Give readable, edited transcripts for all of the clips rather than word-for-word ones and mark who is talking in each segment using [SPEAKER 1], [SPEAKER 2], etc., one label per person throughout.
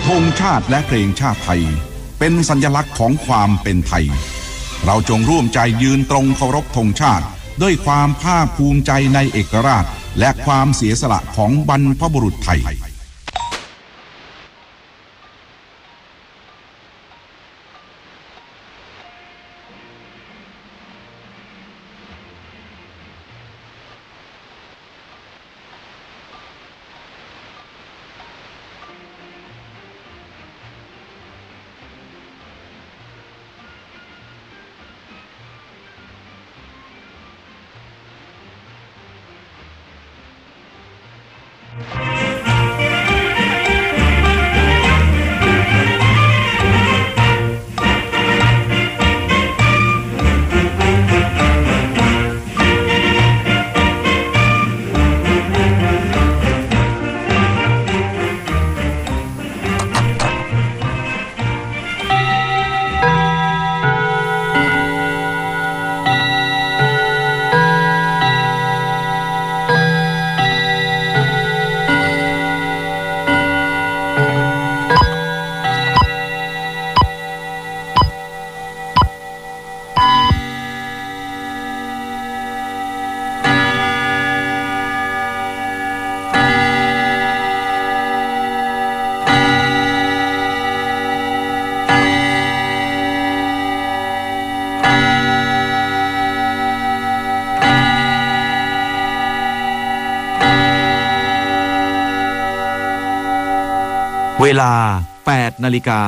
[SPEAKER 1] ธงชาติและเพลงชาติไทยเป็นสัญลักษณ์ของความเป็นไทยเราจงร่วมใจยืนตรงเคารพธงชาติด้วยความภาคภูมิใจในเอกราชและความเสียสละของบรรพบุรุษไทย
[SPEAKER 2] เวลา 8 นาฬิกา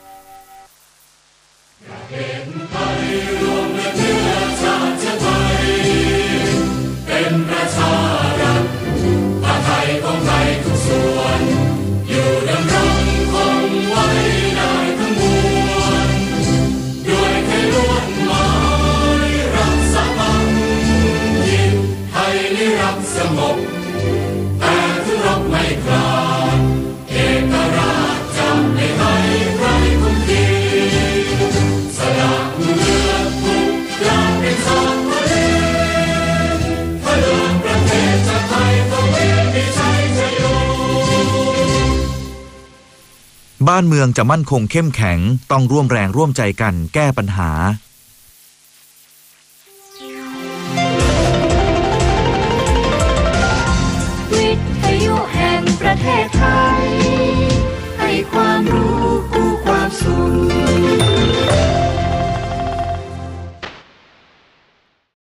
[SPEAKER 3] เป็นประชารัฐผ้าไทยของไทยทุกส่วนอยู่ดำรงคงไว้ได้ทั้งมวลด้วยไทยล้วนหมายรักษาพันยินไทยนิรักสงบแต่ถึงรบไม่กล้าเอกราชจะไม่ให้ใครคุมทีสละเลือดทุกอย่างเป็นชาติทะเลพลังประเทศชาติไทยต้องมีชัยชโย
[SPEAKER 2] บ้านเมืองจะมั่นคงเข้มแข็งต้องร่วมแรงร่วมใจกันแก้ปัญหา